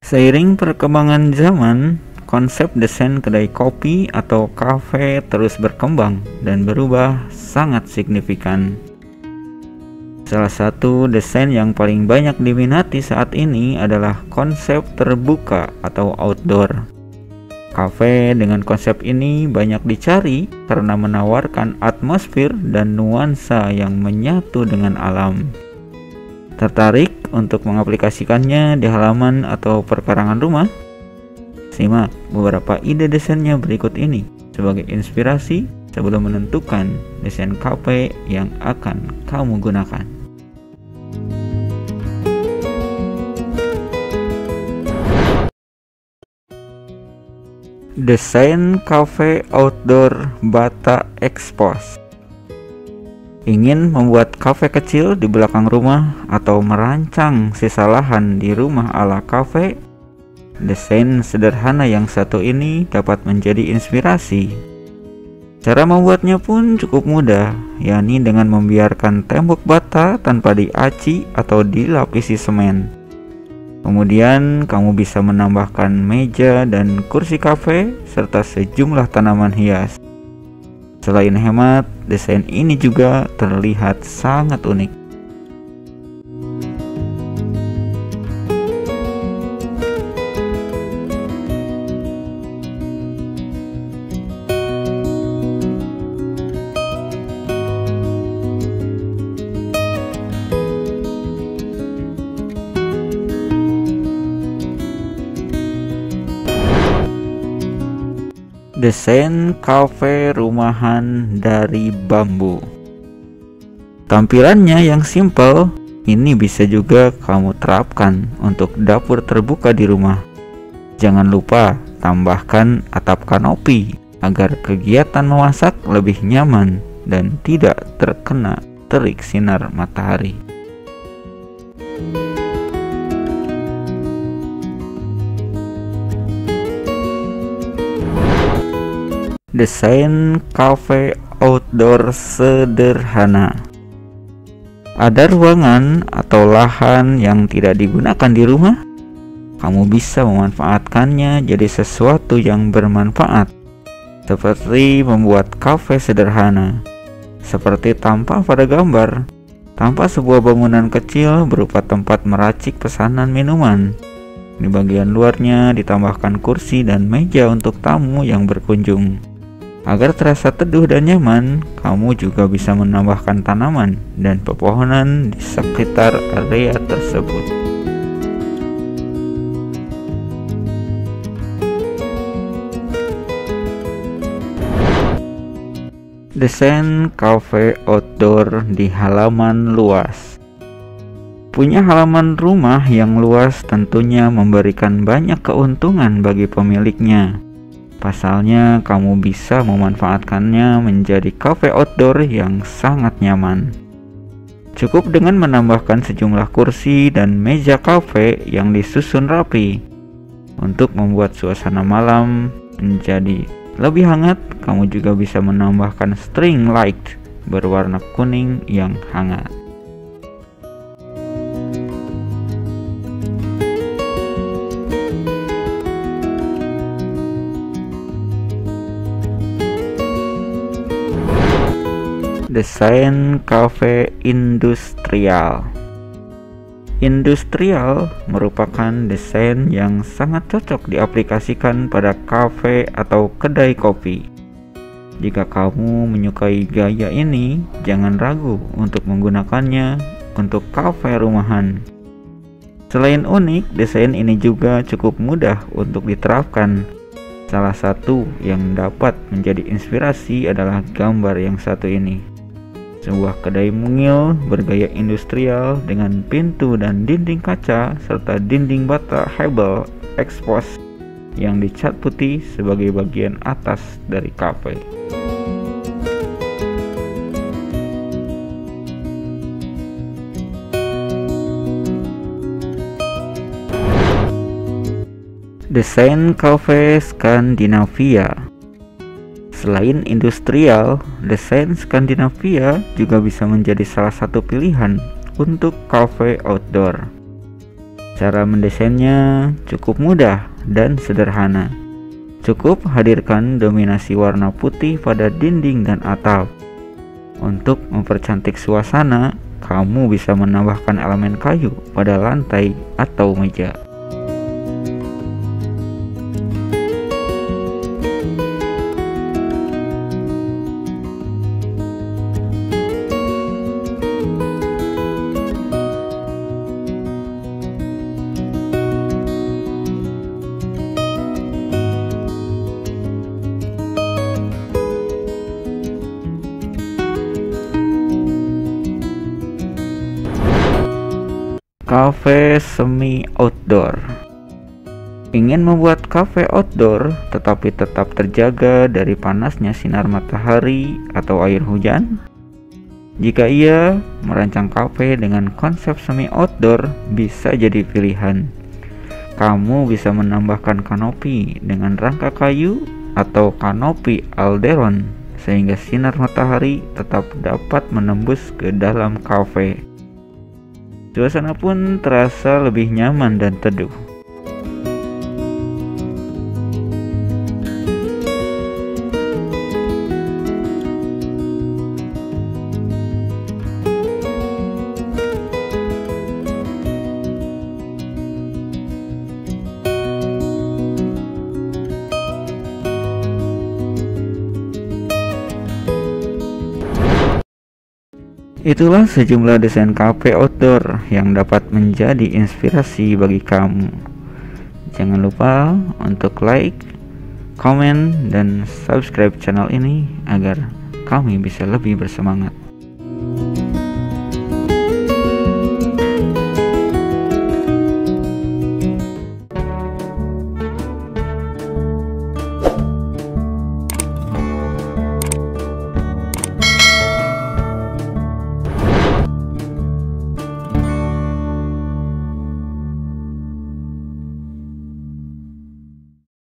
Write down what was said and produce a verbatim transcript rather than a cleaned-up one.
Seiring perkembangan zaman, konsep desain kedai kopi atau kafe terus berkembang dan berubah sangat signifikan. Salah satu desain yang paling banyak diminati saat ini adalah konsep terbuka atau outdoor. Kafe dengan konsep ini banyak dicari karena menawarkan atmosfer dan nuansa yang menyatu dengan alam. Tertarik untuk mengaplikasikannya di halaman atau perkarangan rumah? Simak beberapa ide desainnya berikut ini sebagai inspirasi sebelum menentukan desain kafe yang akan kamu gunakan. Desain kafe outdoor bata expose. Ingin membuat kafe kecil di belakang rumah atau merancang sisa lahan di rumah ala kafe? Desain sederhana yang satu ini dapat menjadi inspirasi. Cara membuatnya pun cukup mudah, yakni dengan membiarkan tembok bata tanpa diaci atau dilapisi semen. Kemudian kamu bisa menambahkan meja dan kursi kafe serta sejumlah tanaman hias. Selain hemat, desain ini juga terlihat sangat unik. Desain kafe rumahan dari bambu. Tampilannya yang simpel, ini bisa juga kamu terapkan untuk dapur terbuka di rumah. Jangan lupa tambahkan atap kanopi agar kegiatan memasak lebih nyaman dan tidak terkena terik sinar matahari. Desain kafe outdoor sederhana. Ada ruangan atau lahan yang tidak digunakan di rumah? Kamu bisa memanfaatkannya jadi sesuatu yang bermanfaat, seperti membuat kafe sederhana, seperti tampak pada gambar. Tampak sebuah bangunan kecil berupa tempat meracik pesanan minuman. Di bagian luarnya ditambahkan kursi dan meja untuk tamu yang berkunjung. Agar terasa teduh dan nyaman, kamu juga bisa menambahkan tanaman dan pepohonan di sekitar area tersebut. Desain kafe outdoor di halaman luas. Punya halaman rumah yang luas tentunya memberikan banyak keuntungan bagi pemiliknya. Pasalnya, kamu bisa memanfaatkannya menjadi kafe outdoor yang sangat nyaman. Cukup dengan menambahkan sejumlah kursi dan meja kafe yang disusun rapi. Untuk membuat suasana malam menjadi lebih hangat, kamu juga bisa menambahkan string light berwarna kuning yang hangat. Desain kafe industrial. Industrial merupakan desain yang sangat cocok diaplikasikan pada kafe atau kedai kopi. Jika kamu menyukai gaya ini, jangan ragu untuk menggunakannya untuk kafe rumahan. Selain unik, desain ini juga cukup mudah untuk diterapkan. Salah satu yang dapat menjadi inspirasi adalah gambar yang satu ini. Sebuah kedai mungil bergaya industrial dengan pintu dan dinding kaca serta dinding bata hebel expose yang dicat putih sebagai bagian atas dari kafe. Desain kafe Skandinavia. Selain industrial, desain Skandinavia juga bisa menjadi salah satu pilihan untuk kafe outdoor. Cara mendesainnya cukup mudah dan sederhana. Cukup hadirkan dominasi warna putih pada dinding dan atap. Untuk mempercantik suasana, kamu bisa menambahkan elemen kayu pada lantai atau meja. Cafe semi outdoor. Ingin membuat cafe outdoor tetapi tetap terjaga dari panasnya sinar matahari atau air hujan? Jika iya, merancang cafe dengan konsep semi outdoor bisa jadi pilihan. Kamu bisa menambahkan kanopi dengan rangka kayu atau kanopi alderon sehingga sinar matahari tetap dapat menembus ke dalam cafe. Suasana pun terasa lebih nyaman dan teduh. Itulah sejumlah desain cafe outdoor yang dapat menjadi inspirasi bagi kamu. Jangan lupa untuk like, komen, dan subscribe channel ini agar kami bisa lebih bersemangat.